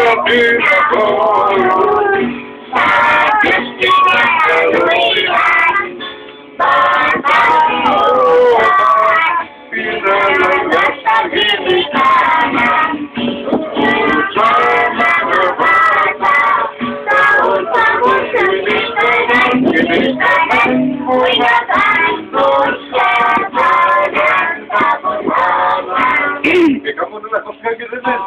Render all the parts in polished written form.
Kamu dulu kok kayak gitu kan?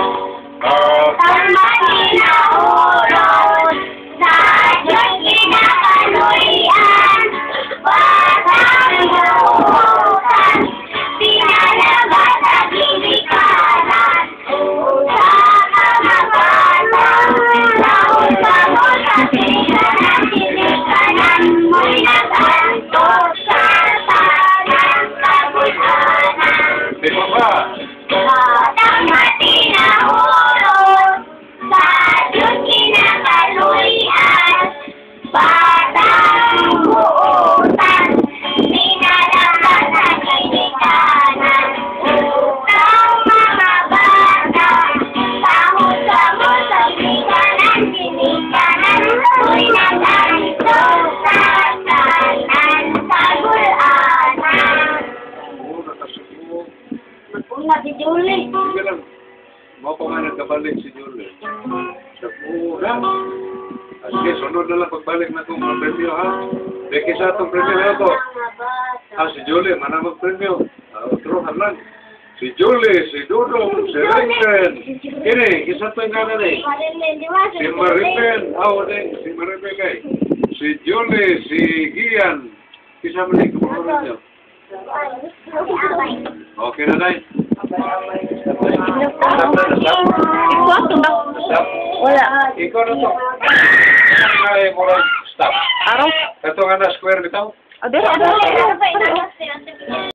Si Julie. Sige lang. Mau pa nga nagkabalik si Julie. Sa mura. Sige, sunod na lang pagbalik na itong premyo, ha? Beki sa itong premyo na ito. Si Julie, manamag premyo. Turuhan lang. Si Julie, si Dudong, si Ringen. Kini, isa ito yung kanan eh. Si Maripen. Si Maripen kay. Si Julie, si Gian. Kisa mo na yung kapakunan niyo. Okay na, Day. Wala. Ikaw na to. Ay, murag stop. Araw? Ito nga na square bitaw. Ada.